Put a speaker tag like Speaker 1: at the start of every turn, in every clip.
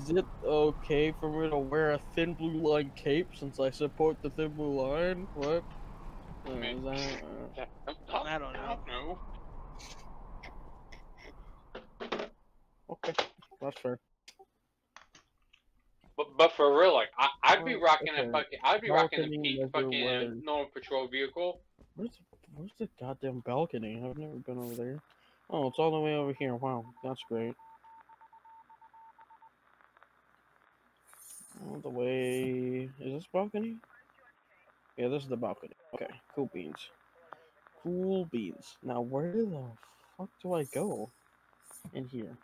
Speaker 1: Is it okay for me to wear a thin blue line cape since I support the thin blue line? What? Is that,
Speaker 2: I don't know.
Speaker 1: Okay, that's fair.
Speaker 3: But for real, like I'd be rocking
Speaker 1: Okay.
Speaker 3: a fucking, I'd be rocking a
Speaker 1: Balcony
Speaker 3: pink
Speaker 1: never
Speaker 3: fucking
Speaker 1: wears.
Speaker 3: normal patrol vehicle.
Speaker 1: Where's the goddamn balcony? I've never been over there. Oh, it's all the way over here. Wow, that's great. All the way. Is this balcony? Yeah, this is the balcony. Okay, cool beans. Cool beans. Now, where the fuck do I go? In here.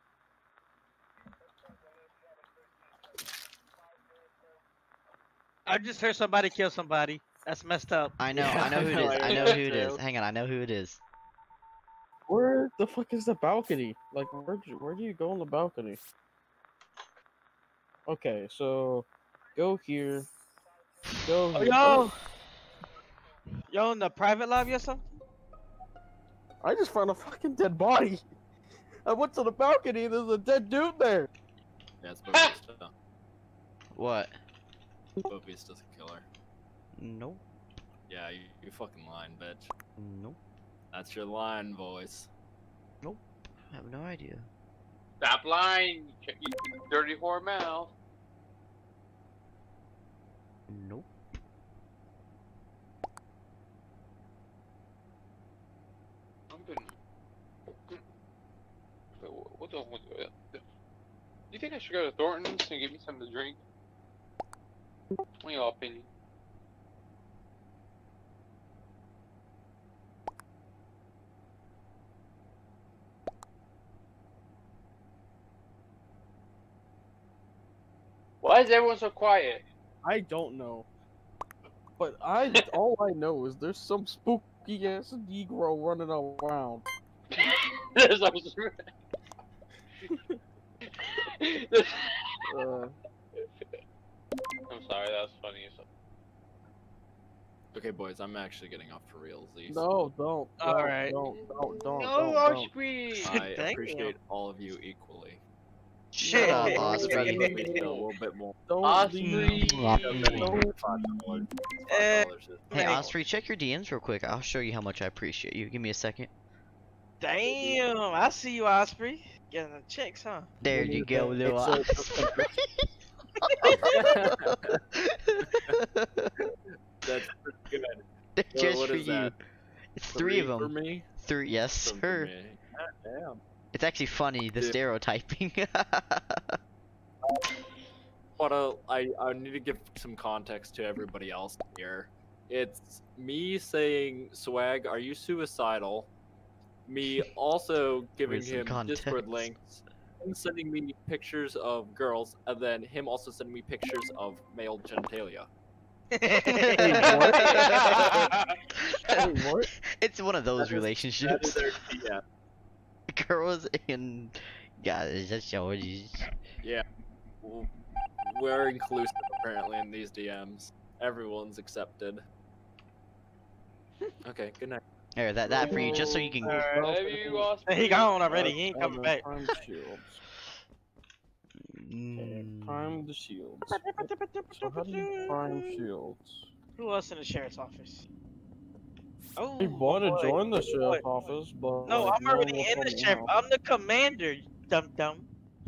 Speaker 2: I just heard somebody kill somebody. That's messed up.
Speaker 4: I know
Speaker 1: Yeah,
Speaker 4: who it
Speaker 1: I
Speaker 4: is.
Speaker 1: know,
Speaker 4: I know who it is. Hang on, I know who it is.
Speaker 1: Where the fuck is the balcony? Like, where do you go on the balcony? Okay, so go here. Go here.
Speaker 2: Yo! Yo, in the private lobby or something?
Speaker 1: I just found a fucking dead body. I went to the balcony. There's a dead dude there.
Speaker 5: Yeah, it's Bobista.
Speaker 4: What?
Speaker 5: Bobista's a killer.
Speaker 4: Nope.
Speaker 5: Yeah, you fucking lying, bitch.
Speaker 4: Nope.
Speaker 5: That's your line, voice.
Speaker 4: Nope. I have no idea.
Speaker 3: Stop lying, you dirty whore mouth.
Speaker 4: Nope.
Speaker 3: I'm been. What the? Do you think I should go to Thornton's and get me something to drink? What y'all opinion? Why is everyone so quiet?
Speaker 1: I don't know. But all I know is there's some spooky ass Negro running around.
Speaker 3: There's
Speaker 1: Uh,
Speaker 3: I'm sorry, that was funny.
Speaker 5: Okay, boys, I'm actually getting off for realsies.
Speaker 1: no, don't.
Speaker 2: Alright.
Speaker 1: Don't.
Speaker 3: No, Oshby!
Speaker 5: I
Speaker 2: Damn.
Speaker 5: appreciate all of you equally.
Speaker 4: Shut up,
Speaker 1: No.
Speaker 4: Osprey.
Speaker 5: A little bit more.
Speaker 1: Don't
Speaker 3: Osprey!
Speaker 1: leave.
Speaker 4: Hey, Osprey, check your DMs real quick. I'll show you how much I appreciate you. Give me a second.
Speaker 2: Damn, I see you, Osprey. Getting the chicks, huh?
Speaker 4: There you go, little Osprey.
Speaker 5: That's pretty good.
Speaker 4: They're
Speaker 5: Well,
Speaker 4: just
Speaker 5: what
Speaker 4: for
Speaker 5: is
Speaker 4: you.
Speaker 5: that?
Speaker 4: It's three of
Speaker 5: For
Speaker 4: them.
Speaker 5: me?
Speaker 4: Three, yes,
Speaker 5: Some for
Speaker 4: sir.
Speaker 5: me.
Speaker 1: Damn.
Speaker 4: It's actually funny, the
Speaker 5: Dude.
Speaker 4: stereotyping.
Speaker 5: But I need to give some context to everybody else here. It's me saying, Swag, are you suicidal? Me also giving
Speaker 4: With some
Speaker 5: him Discord
Speaker 4: context.
Speaker 5: links, him sending me pictures of girls, and then him also sending me pictures of male genitalia.
Speaker 1: Wait, what?
Speaker 4: It's one of those
Speaker 5: That is
Speaker 4: relationships.
Speaker 5: their DM.
Speaker 4: Girls and guys, that's all it is.
Speaker 5: Yeah. We're inclusive apparently in these DMs. Everyone's accepted. Okay, good night.
Speaker 4: Here, that for you, just so you can.
Speaker 3: Love you, Osprey.
Speaker 2: He gone already. He ain't coming back.
Speaker 1: Prime shields. Okay, prime the shields. So how do you prime shields?
Speaker 2: Who else in the sheriff's office? Oh,
Speaker 1: We want to
Speaker 2: boy.
Speaker 1: join the
Speaker 2: Boy.
Speaker 1: sheriff's office, but
Speaker 2: No,
Speaker 1: like,
Speaker 2: I'm already
Speaker 1: one will
Speaker 2: in the
Speaker 1: come
Speaker 2: sheriff.
Speaker 1: out.
Speaker 2: I'm the commander, you dum dum.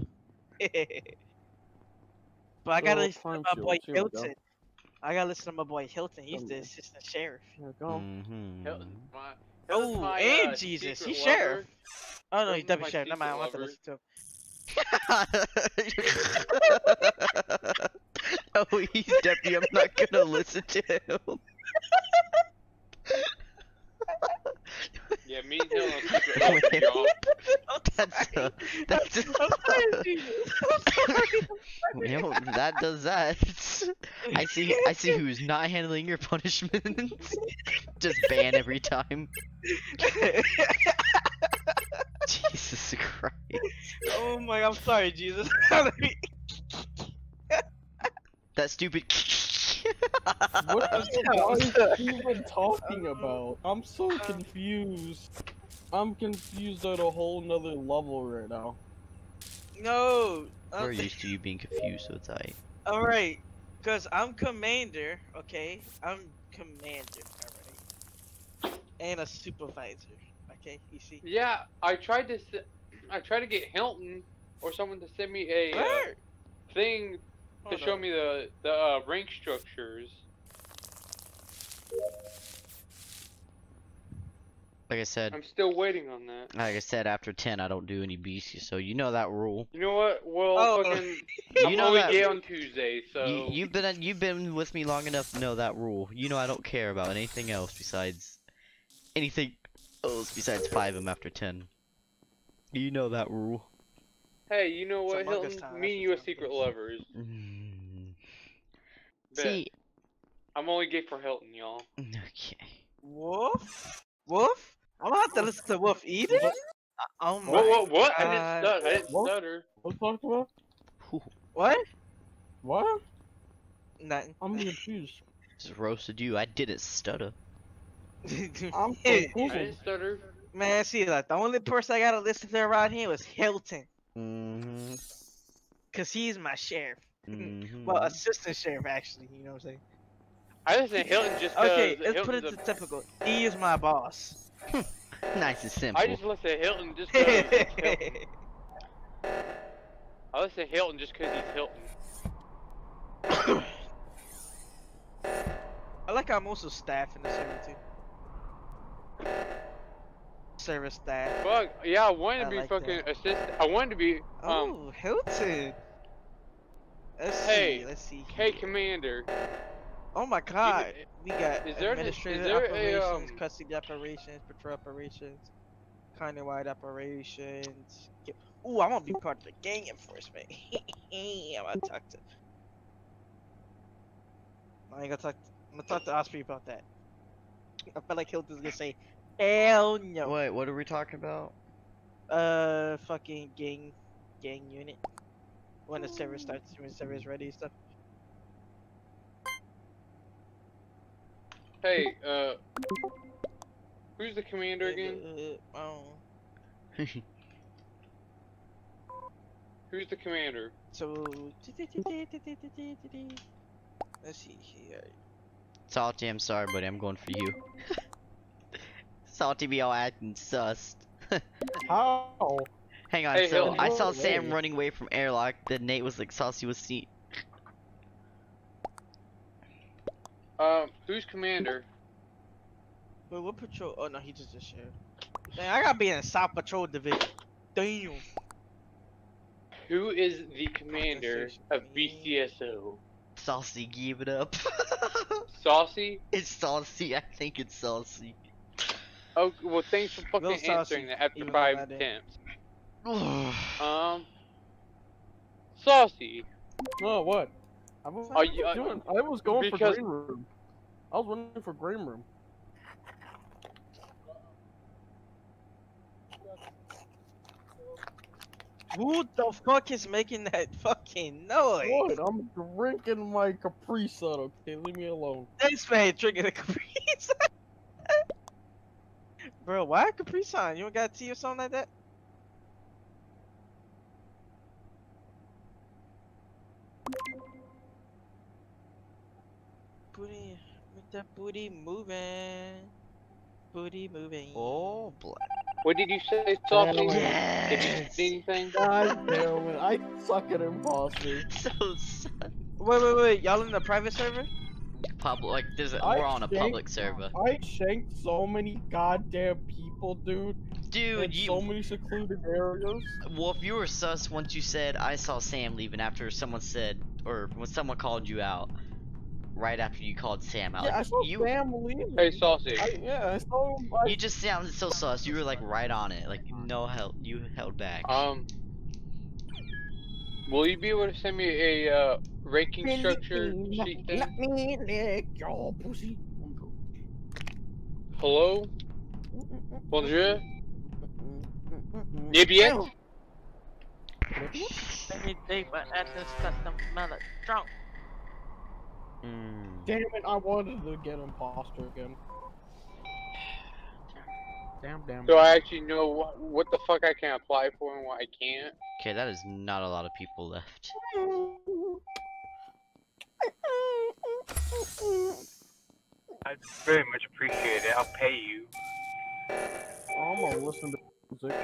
Speaker 2: But I gotta
Speaker 1: So,
Speaker 2: listen to
Speaker 1: prime
Speaker 2: my boy
Speaker 1: shields, here we go.
Speaker 2: Hilton. I gotta listen to my boy Hilton. He's the assistant sheriff.
Speaker 1: Here we go.
Speaker 3: Hilton,
Speaker 4: Mm-hmm.
Speaker 2: Oh,
Speaker 3: my,
Speaker 2: and Jesus,
Speaker 3: secret
Speaker 2: he's
Speaker 3: lover.
Speaker 2: sheriff. Oh no, he's
Speaker 3: Hilton's
Speaker 2: deputy
Speaker 3: my
Speaker 2: sheriff. Never mind, I want to
Speaker 3: secret
Speaker 2: listen to him.
Speaker 4: Oh, he's deputy. I'm not gonna listen to him.
Speaker 3: Yeah, me and Hill are secret lovers,
Speaker 4: Wait.
Speaker 3: y'all.
Speaker 4: That's
Speaker 2: I'm sorry, Jesus. I'm sorry.
Speaker 4: well, that does that. I see who's not handling your punishments. Just ban every time. Jesus Christ.
Speaker 2: Oh my, I'm sorry, Jesus.
Speaker 4: That stupid.
Speaker 1: What are you even talking about? I'm so confused. I'm confused at a whole nother level right now.
Speaker 2: No,
Speaker 4: We're used to you being confused, so it's alright.
Speaker 2: Alright, cause I'm commander, okay? I'm commander, alright? And a supervisor, okay? You see?
Speaker 3: Yeah, I tried to get Hilton or someone to send me a
Speaker 2: Where?
Speaker 3: thing to
Speaker 2: Hold
Speaker 3: show
Speaker 2: up.
Speaker 3: me the rank structures.
Speaker 4: Like I said,
Speaker 3: I'm still waiting on that.
Speaker 4: after 10, I don't do any BC, so you know that rule.
Speaker 3: You know what? Well,
Speaker 2: Oh.
Speaker 3: fucking,
Speaker 4: You
Speaker 3: I'm
Speaker 4: know
Speaker 3: only
Speaker 4: that-
Speaker 3: gay on Tuesday, so
Speaker 4: You've been with me long enough to know that rule. You know I don't care about anything else besides 5 after 10. You know that rule.
Speaker 3: hey, you know
Speaker 2: It's
Speaker 3: what,
Speaker 2: Among Us
Speaker 3: Hilton?
Speaker 2: time,
Speaker 3: Me
Speaker 2: that's
Speaker 3: and you are
Speaker 2: what time it
Speaker 3: secret
Speaker 2: is.
Speaker 3: lovers. Bet.
Speaker 4: See,
Speaker 3: I'm only gay for Hilton, y'all.
Speaker 4: okay.
Speaker 2: Wolf? Wolf? I don't have to listen to Wolf either? Oh my
Speaker 3: What? I
Speaker 2: God.
Speaker 3: didn't
Speaker 1: What?
Speaker 3: stutter.
Speaker 1: What talked about?
Speaker 2: What?
Speaker 1: What?
Speaker 2: Nothing.
Speaker 1: I'm confused.
Speaker 4: Just roasted you. I didn't stutter.
Speaker 1: I'm
Speaker 2: Hey,
Speaker 3: I
Speaker 1: confused.
Speaker 3: didn't stutter.
Speaker 2: Man, see, like, the only person I gotta listen to around here was Hilton.
Speaker 4: Mm-hmm.
Speaker 2: Cause he's my sheriff.
Speaker 4: Mm-hmm.
Speaker 2: Well, assistant sheriff, actually. You know what I'm saying?
Speaker 3: I listen to Hilton just because
Speaker 2: Okay, let's put it
Speaker 3: Hilton's
Speaker 2: to typical. He is my boss.
Speaker 4: Nice and simple.
Speaker 3: I just listen to Hilton just because it's Hilton. I listen to Hilton just because he's Hilton.
Speaker 2: I like how I'm also staff in the server too. Service staff.
Speaker 3: Fuck, yeah, I wanted
Speaker 2: I
Speaker 3: to be
Speaker 2: like
Speaker 3: fucking
Speaker 2: that.
Speaker 3: assistant. I wanted to be,
Speaker 2: Oh, Hilton. Let's
Speaker 3: Hey,
Speaker 2: see. Let's see.
Speaker 3: hey,
Speaker 2: here.
Speaker 3: Commander.
Speaker 2: Oh my God. We got
Speaker 3: is there an-
Speaker 2: administrative
Speaker 3: is there
Speaker 2: operations,
Speaker 3: a,
Speaker 2: custody operations, patrol operations, county-wide operations. Ooh, I want to be part of the gang enforcement. I'm gonna talk to. I ain't gonna talk. I'm gonna talk to Osprey about that. I feel like Hilton's gonna say, "Hell no."
Speaker 4: Wait, what are we talking about?
Speaker 2: Fucking gang unit. When the server starts, when the server is ready and stuff.
Speaker 3: hey, who's the commander again? Who's the commander?
Speaker 2: So let's see here.
Speaker 4: Salty, I'm sorry, buddy. I'm going for you. Salty be all acting sus.
Speaker 1: How?
Speaker 4: Hang on,
Speaker 3: Hey,
Speaker 4: so
Speaker 3: Hilton.
Speaker 4: I saw
Speaker 1: Oh,
Speaker 4: Sam
Speaker 1: hey.
Speaker 4: running away from airlock, then Nate was like, Saucy was seen.
Speaker 3: Who's commander?
Speaker 2: Wait, what patrol? Oh no, he just a sheriff. Dang, I gotta be in the South Patrol Division. Damn.
Speaker 3: Who is the commander of BCSO?
Speaker 4: Saucy gave it up.
Speaker 3: Saucy?
Speaker 4: It's Saucy, I think it's Saucy.
Speaker 3: Oh, well, thanks for
Speaker 2: Real
Speaker 3: fucking
Speaker 2: saucy,
Speaker 3: answering that after
Speaker 2: even though
Speaker 3: 5
Speaker 2: I didn't.
Speaker 3: attempts.
Speaker 4: Saucy.
Speaker 3: Saucy.
Speaker 1: No, what? I was,
Speaker 3: Are you-
Speaker 1: I was going for
Speaker 3: because-
Speaker 1: green room. I was running for green room.
Speaker 2: Who the fuck is making that fucking noise?
Speaker 1: What? I'm drinking my Capri Sun, okay? Leave me alone.
Speaker 2: This man drinking a Capri Sun. Bro, why a Capri Sun? You don't got tea or something like that? Booty, make that booty moving. Booty moving.
Speaker 4: Oh, black.
Speaker 3: What did you say, Saucy? Did you
Speaker 4: Yes!
Speaker 3: see anything?
Speaker 1: God damn it. I suck at imposter.
Speaker 4: So sad.
Speaker 2: Wait. Y'all in the private server?
Speaker 4: Public, like,
Speaker 1: I
Speaker 4: we're on a
Speaker 1: think-
Speaker 4: public server.
Speaker 1: I shanked so many goddamn people, dude.
Speaker 4: Dude,
Speaker 1: in
Speaker 4: you.
Speaker 1: so many secluded areas.
Speaker 4: Well, if you were sus once you said, I saw Sam leaving after someone said, or when someone called you out, right after you called Sam out.
Speaker 1: Yeah, I
Speaker 4: Like,
Speaker 1: saw
Speaker 4: you,
Speaker 1: Sam leaving.
Speaker 3: Hey, Saucy.
Speaker 1: I saw him.
Speaker 4: you just sounded so sus. You were like right on it. Like, no help. You held back.
Speaker 3: Will you be able to send me a ranking structure sheet thing?
Speaker 1: Let me lick your pussy.
Speaker 3: Hello? Bonjour? Yeah, bien?
Speaker 2: Let me take my address custom mallet drunk.
Speaker 4: Mm.
Speaker 1: Damn it, I wanted to get imposter again. Damn.
Speaker 3: So I actually know what the fuck I can apply for and what I can't.
Speaker 4: Okay, that is not a lot of people left.
Speaker 6: I'd very much appreciate it. I'll pay you.
Speaker 1: I'm gonna listen to music.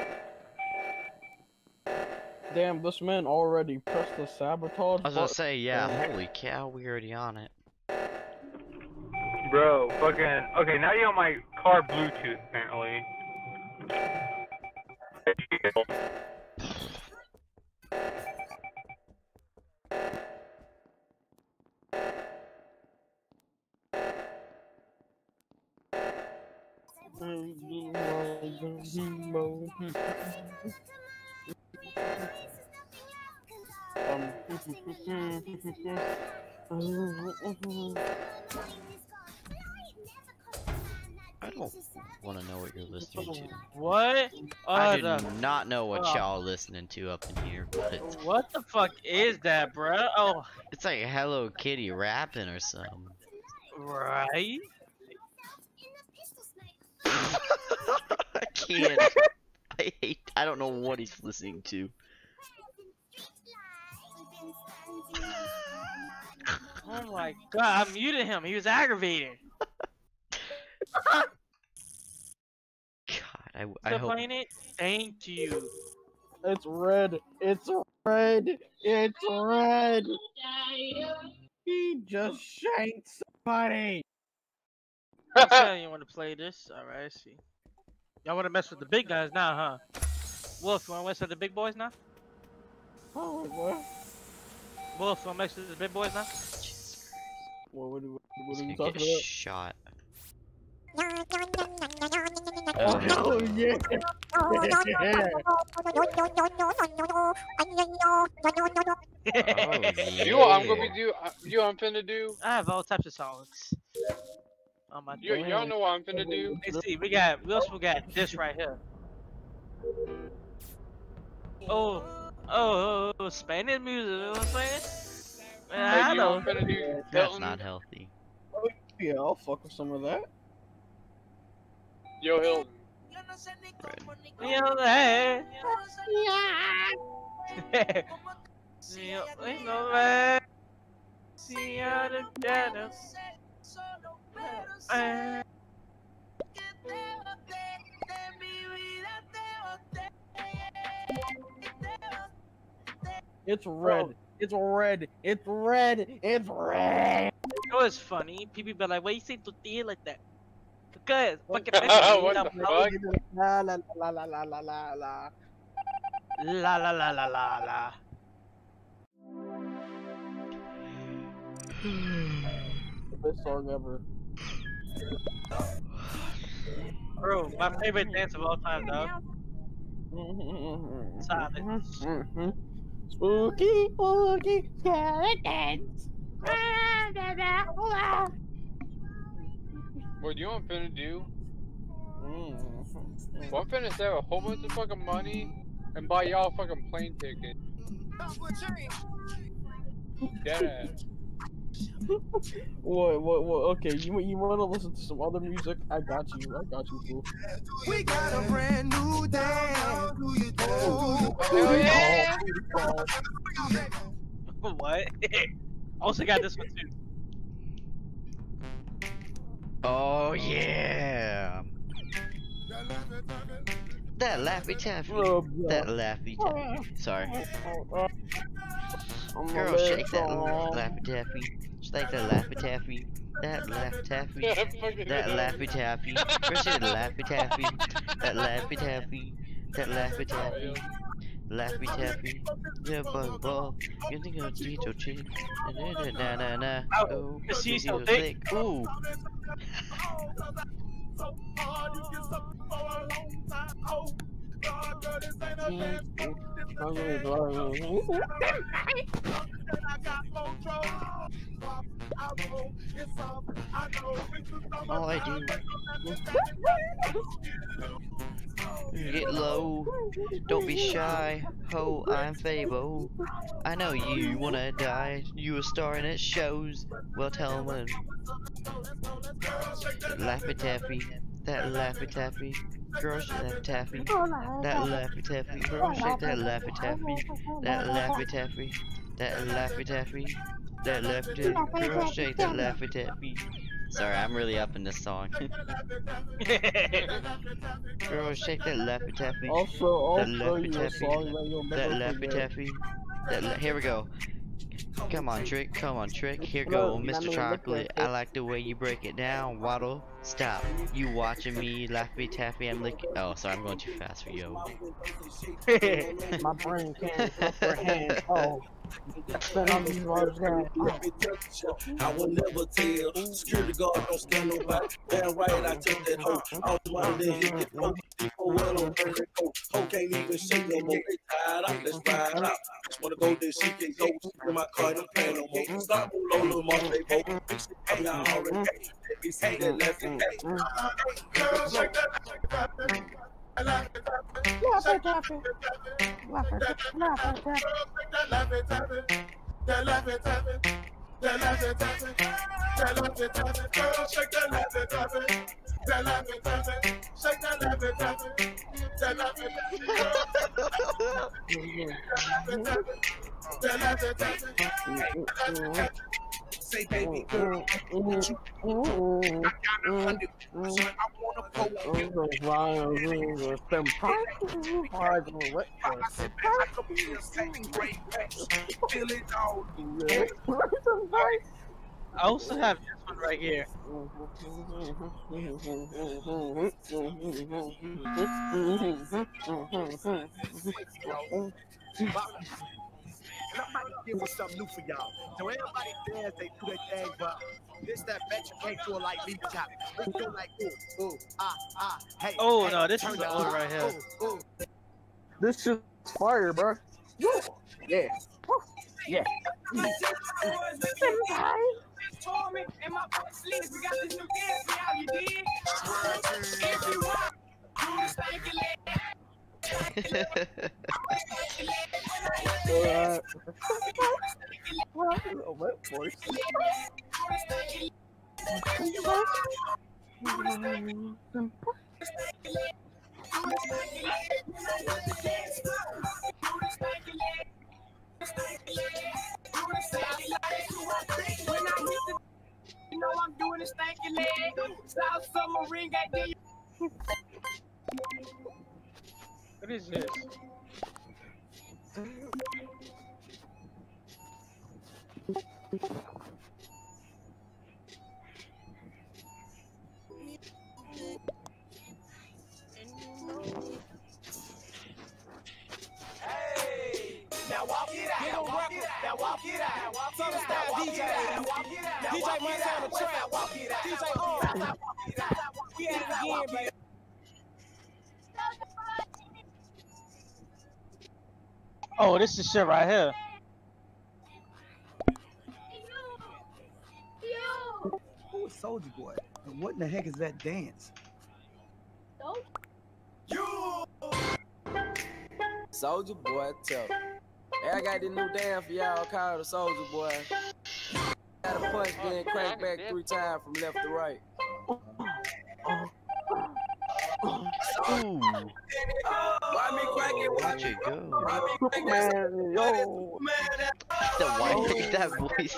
Speaker 1: Damn, this man already pressed the sabotage
Speaker 4: I was gonna
Speaker 1: button.
Speaker 4: say, yeah, holy cow, we already on it.
Speaker 6: Bro, fucking. Okay, now you're on my car Bluetooth, apparently.
Speaker 4: I don't want to know what you're listening to.
Speaker 2: What?
Speaker 4: I do not know what y'all listening to up in here, but
Speaker 2: What the fuck is that, bruh? Oh,
Speaker 4: it's like Hello Kitty rapping or something.
Speaker 2: right?
Speaker 4: I can't. I don't know what he's listening to.
Speaker 2: Oh my god, I muted him. He was aggravating.
Speaker 4: God, I
Speaker 2: Still
Speaker 4: hope.
Speaker 2: playing it? Thank you.
Speaker 1: It's red. It's red. It's red. He just shanked somebody.
Speaker 2: Yeah, you want to play this? Alright, I see. Y'all want to mess with the big guys now, huh? Wolf, you want to mess with the big boys now?
Speaker 1: Oh, what?
Speaker 2: Wolf, you want to mess with the big boys now?
Speaker 1: What are
Speaker 4: He's
Speaker 1: you
Speaker 4: gonna
Speaker 1: talking
Speaker 4: get
Speaker 1: about?
Speaker 4: shot.
Speaker 1: Oh, yeah.
Speaker 4: Oh,
Speaker 3: You know what I'm gonna
Speaker 4: yeah.
Speaker 3: be do? You know what I'm finna do?
Speaker 2: I have all types of songs. On my
Speaker 3: You y'all know what I'm finna do?
Speaker 2: Let's see, we also got this right here. Oh, Spanish music, you know what I'm saying? Man,
Speaker 3: Hey,
Speaker 2: I
Speaker 3: you know
Speaker 2: know.
Speaker 3: what I'm finna do?
Speaker 4: That's
Speaker 3: Hilton?
Speaker 4: not healthy.
Speaker 1: Yeah, I'll fuck with some of that.
Speaker 3: Yo, Hilton.
Speaker 2: You know that. You know that. See how together.
Speaker 1: It's red. It's red. It's red. It's red.
Speaker 2: You know what's funny? People be like, why you say tortilla like that? Because fucking
Speaker 3: What the fuck?
Speaker 1: La la la la la la la la.
Speaker 2: La la la la la la.
Speaker 1: Best song ever.
Speaker 2: Bro, my favorite dance of all time, dog.
Speaker 1: Spooky, spooky skeletons.
Speaker 3: What you know what I'm finna do? Well, I'm finna save a whole bunch of fucking money and buy y'all a fucking plane ticket. Deadass.
Speaker 1: What? Okay, you wanna listen to some other music? I got you, fool.
Speaker 7: We got a brand new dance.
Speaker 3: Hell yeah!
Speaker 2: What? Also got this one too.
Speaker 4: Oh yeah. That Laffy Taffy. That Laffy Taffy. Sorry. Girl, shake that Laffy Taffy. Shake that Laffy Taffy. That Laffy Taffy. That Laffy Taffy. Girl, shake that Laffy Taffy. That Laffy Taffy. That Laffy Taffy. Laffy Taffy. Yeah, bug ball. You think I'll cheat or cheat? Na na na. Oh,
Speaker 2: she's so
Speaker 4: thick. Ooh. All I do. Get low. Don't be shy. Ho, I'm Fabo. I know you wanna die. You a star and it shows. Well, tell me. Laffy Taffy. That Laffy Taffy. Girl, shake that taffy. That laffy taffy. Girl, shake that laffy taffy. That laffy taffy. That laffy taffy. That laffy taffy. Girl, shake that laffy taffy. Sorry, I'm really up in this song. Girl, shake that laffy taffy.
Speaker 1: Also,
Speaker 4: That
Speaker 1: I'll show
Speaker 4: laffy
Speaker 1: you a
Speaker 4: taffy.
Speaker 1: song that you'll
Speaker 4: That
Speaker 1: never
Speaker 4: laffy
Speaker 1: forget.
Speaker 4: taffy. Here we go. Come on, Trick. Come on, Trick. Here
Speaker 1: No,
Speaker 4: go,
Speaker 1: I
Speaker 4: Mr.
Speaker 1: mean,
Speaker 4: Chocolate.
Speaker 1: liquor,
Speaker 4: I like the way you break it down. Waddle. Stop. You watching me, laffy taffy. I'm licking. Oh, sorry, I'm going too fast for you.
Speaker 1: my brain can't comprehend. Oh, spin on these words, guys.
Speaker 8: I will never tell. Security guard don't stand nobody. Damn right, I take that hoe. I was wanted to hit it. Oh, well, I'm ready to go. Hoe can't even shake no more. They tired out. Let's ride out. Just wanna go there, she can go. In my car, don't play no more. Stop low, little mama, they vote. I'm not already. They say that left and right. Girl, shake that. Say, baby, girl, what you I wanna poke you. Feel it all.
Speaker 2: I also have this one right here.
Speaker 9: And I'm about to give you something new for y'all. So everybody dance, they do their thing, but this that bet you can't do it like me, chop. Let's go like ooh, ooh, hey.
Speaker 2: Oh
Speaker 9: hey,
Speaker 2: no, this
Speaker 9: turn
Speaker 2: is
Speaker 9: it
Speaker 2: the one
Speaker 9: up.
Speaker 2: right here.
Speaker 9: Ooh, ooh.
Speaker 1: This shit's fire, bro. Yeah. Yeah.
Speaker 7: You know I'm doing a stanky leg. South Submarine got the
Speaker 2: What is this?
Speaker 7: Hey, now walk it out. Now walk it out. Now walk it out. Southern style DJ. DJ Montana trap. DJ we at it again, baby.
Speaker 2: Oh, this is shit right here.
Speaker 10: Who is Soldier Boy? And what in the heck is that dance?
Speaker 11: Soldier Boy, tough. Hey, I got this new dance for y'all called the Soldier Boy. Got a punch, then crank back 3 times from left to right.
Speaker 4: Ooh.
Speaker 11: Why me crack it?
Speaker 4: Watch it go.
Speaker 11: Why me crack that?
Speaker 1: Yo.
Speaker 4: The white that voice.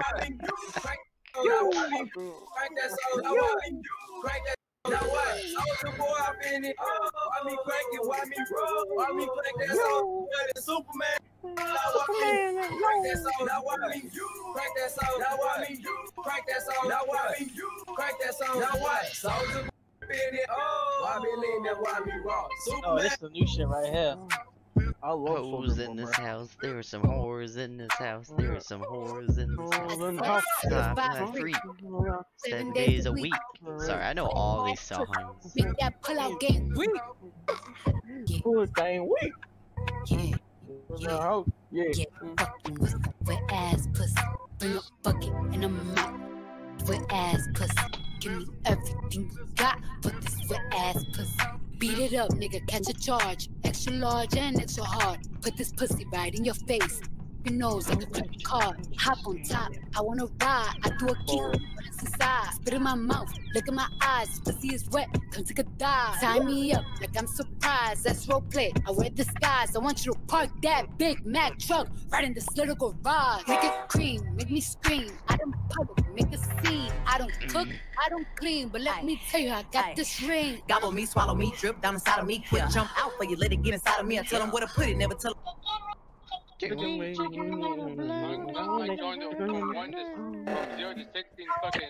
Speaker 11: Crank that soul. Crank that. Now what? Soldier Boy, I'm in it. Why me crank it? Why me roll? Why me crank that soul? Superman. Now what me crank that soul? Now what me crank that soul? Now what me crank that soul? Now what me crank that soul? Now what? Soldier Boy, in it. Why me lean that? Why me raw?
Speaker 2: Oh, this is the new shit right here.
Speaker 1: I love
Speaker 4: Hoes in this house. There were some whores in this house. There were some whores in this house. Stop that freak. 7 days a week. Sorry, I know all these songs.
Speaker 12: Make that pull out game weak.
Speaker 1: Pull game weak.
Speaker 12: Yeah.
Speaker 1: Yeah.
Speaker 12: Get fucking with wet ass pussy. Bring a bucket and a mop. Wet ass pussy. Give me everything you got for this wet ass pussy. Beat it up, nigga, catch a charge. Extra large and extra hard. Put this pussy right in your face. your nose like a credit card. Hop on top, I wanna ride. I do a kick, but it's inside. Spit in my mouth, look in my eyes. Pussy is wet, come take a dive. Tie me up like I'm surprised. That's role play. I wear disguise. I want you to park that Big Mac truck right in this little garage. Make it cream, make me scream. I don't public, make a scene. I don't cook, I don't clean, but let me tell you, I got this ring.
Speaker 13: Gobble me, swallow me, drip down inside of me. Quick jump out for you, let it get inside of me. I tell them where to put it, never tell them.
Speaker 3: Like going from 0 to 60 in fucking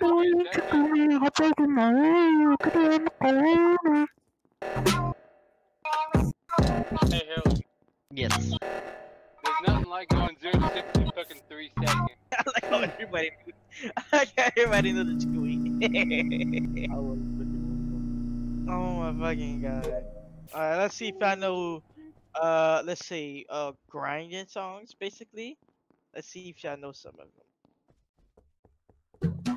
Speaker 3: 3 seconds. Hey, Hill.
Speaker 4: Yes.
Speaker 3: There's nothing like going 0 to 60 in fucking 3 seconds.
Speaker 2: I like how everybody knew. I like how everybody knew the Chewy. Oh my fucking god. Alright, let's see if I know let's see, grinding songs basically. Let's see if y'all know some of them.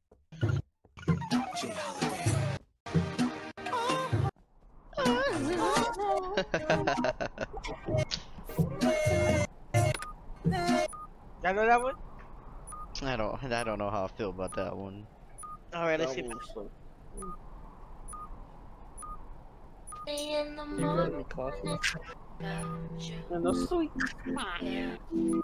Speaker 2: Y'all know that one?
Speaker 4: I don't know how I feel about that one.
Speaker 2: Alright, let's see.
Speaker 1: You got me coffee. And the sweet smile.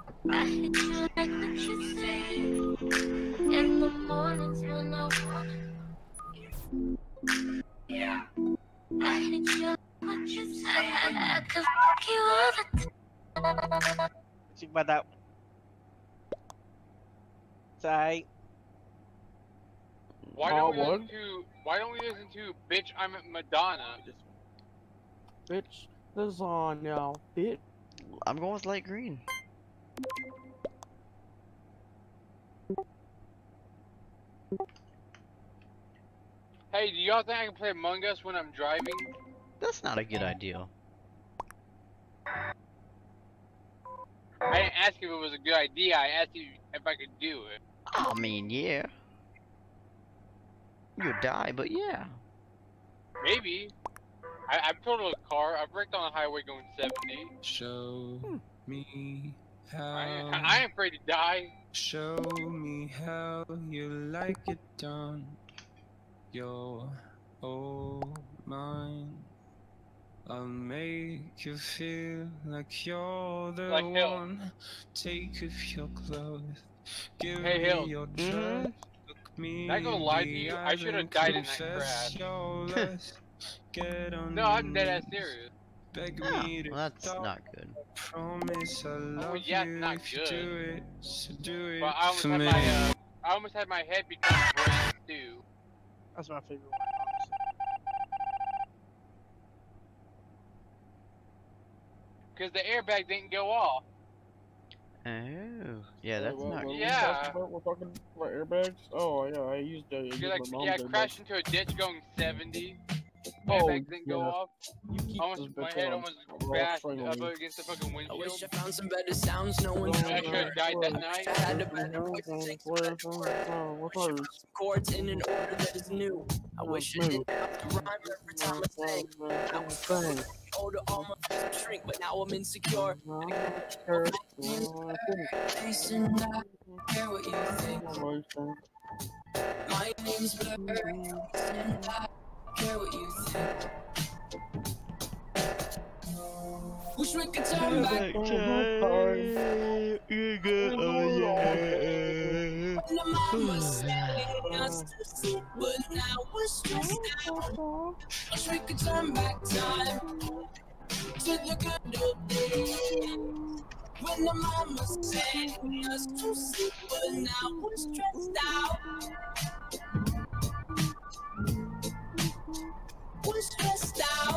Speaker 12: In the mornings when I wanna. Yeah. I hit you what you say. I could fuck you all the time.
Speaker 2: Think about that one. Sorry.
Speaker 3: Why don't we listen to Bitch I'm Madonna?
Speaker 1: Bitch, lasagna, bitch.
Speaker 4: I'm going with light green.
Speaker 3: Hey, do y'all think I can play Among Us when I'm driving?
Speaker 4: That's not a good idea.
Speaker 3: I didn't ask if it was a good idea, I asked you if I could do it.
Speaker 4: I mean, yeah. You'll die, but yeah.
Speaker 3: Maybe. I've totaled a car, I've wrecked on the highway going 70.
Speaker 14: Show me how.
Speaker 3: I ain't afraid to die.
Speaker 14: Show me how you like it done. You're all mine. I'll make you feel like you're the one. Take off your clothes. Give me your dress. Look me.
Speaker 3: Not gonna lie to you, I should have died in that crash. No, I'm dead ass serious.
Speaker 14: Beg me to
Speaker 4: that's not good.
Speaker 14: Promise I love
Speaker 3: yeah,
Speaker 14: you
Speaker 3: not
Speaker 14: if you
Speaker 3: good.
Speaker 14: do it. So do it
Speaker 3: but I almost had my head become brain stew.
Speaker 2: That's my favorite one.
Speaker 3: Because the airbag didn't go off.
Speaker 4: Oh, yeah, that's not good.
Speaker 1: We're talking about airbags? Oh, yeah, I used to.
Speaker 3: I crashed into a ditch going 70. My airbag didn't go off. My head almost bashed up against the fucking windshield.
Speaker 13: I wish I found some better sounds, no one
Speaker 3: I should have died that night.
Speaker 13: I had a better voice to take some chords in an order that is new. I wish I didn't have to rhyme every time I sang. I was older, all my friends shrink, but now I'm insecure. Jason, I care what you think. My name's Blur, and I care what you think. Wish we could turn back time. When the mama sang us to sleep, but now we're stressed out. Wish we could turn back time to the good old days. When the mama sang us to sleep, but now we're stressed out. We're stressed out.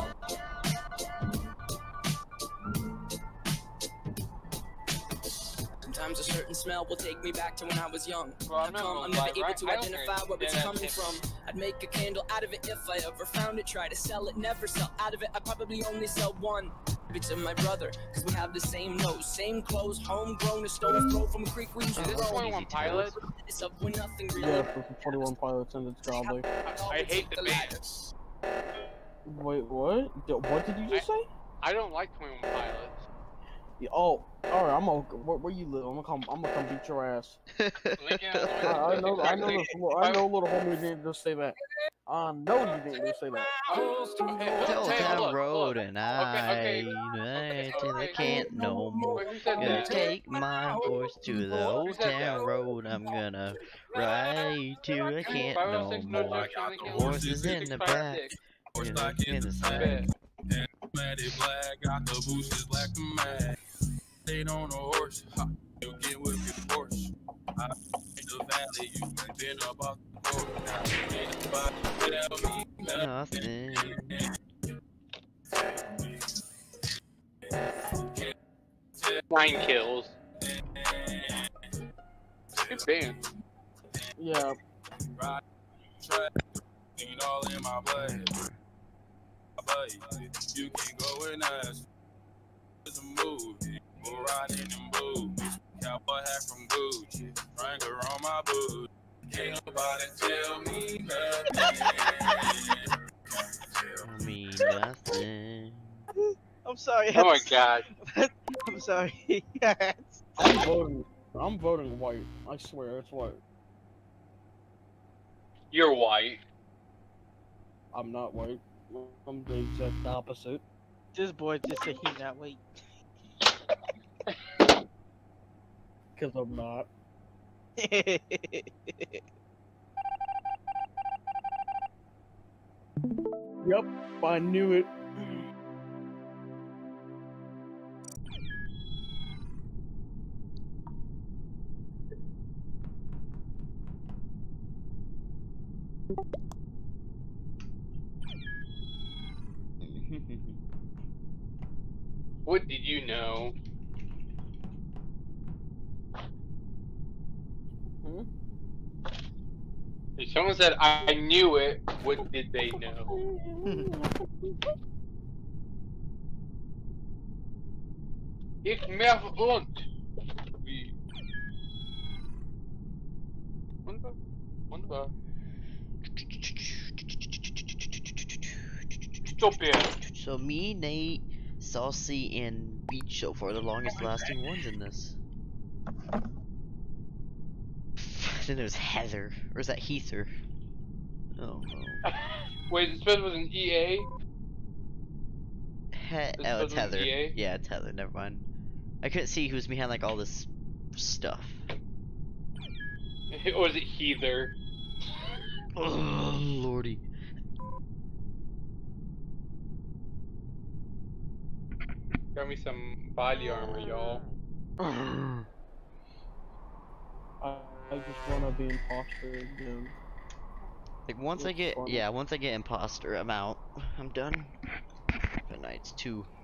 Speaker 13: Sometimes a certain smell will take me back to when I was young. I'm never able to identify where it's coming from. I'd make a candle out of it if I ever found it. Try to sell it, never sell out of it. I probably only sell one. It's of my brother, cause we have the same nose, same clothes, homegrown, a stone's throw from a creek we used to grow.
Speaker 3: 21 Pilots?
Speaker 2: It's up when nothing really.
Speaker 1: Yeah, for 41 Pilots and it's godly.
Speaker 3: I hate the band.
Speaker 1: Wait, what? What did you just say?
Speaker 3: I don't like 21 Pilots.
Speaker 1: Yeah, oh, all right. I'm gonna. Where you live? I'm gonna come beat your ass. I know. I know little homie didn't just say that. I know you didn't just say that.
Speaker 4: Tell town road and I till I can't no more. Gonna take my horse to the old town road. I'm gonna ride till I can't no more. Horses in the back, in the side.
Speaker 11: Black, got the boosters black to mad. Stayed on a horse, you get with your Porsche. I the valley, you been about the road.
Speaker 4: Nothing.
Speaker 3: 9 kills. Good band.
Speaker 1: Yeah.
Speaker 11: Ride, track, lean all in my blood. You can go and ask. It's a move. Go riding in boots. Cowboy hat from Gucci. Wrangler on my boot. Can't nobody tell me
Speaker 4: Me nothing.
Speaker 2: I'm sorry.
Speaker 3: Oh my god.
Speaker 2: I'm sorry.
Speaker 1: I'm voting white. I swear it's white.
Speaker 3: You're white.
Speaker 1: I'm not white. I'm the exact opposite.
Speaker 2: This boy just said he's not white.
Speaker 1: Cause I'm not. Yep, I knew it.
Speaker 3: What did you know?
Speaker 1: Hmm?
Speaker 3: If someone said, I knew it, what did they know? Ich mehr und. Wie? Wunderbar. Stop it.
Speaker 4: So me, Nate, Saucy, and Beach so far the longest lasting ones in this. Then there's Heather. Or is that Heather? Oh no.
Speaker 3: Wait, this was an EA?
Speaker 4: Oh, it's Heather. Yeah, it's Heather. Never mind. I couldn't see who's behind like all this stuff.
Speaker 3: Or is it Heather?
Speaker 4: Oh lordy.
Speaker 3: Got me some body armor, y'all.
Speaker 1: I just wanna be imposter again.
Speaker 4: Like once I get, yeah, once I get imposter, I'm out. I'm done. But nights 2.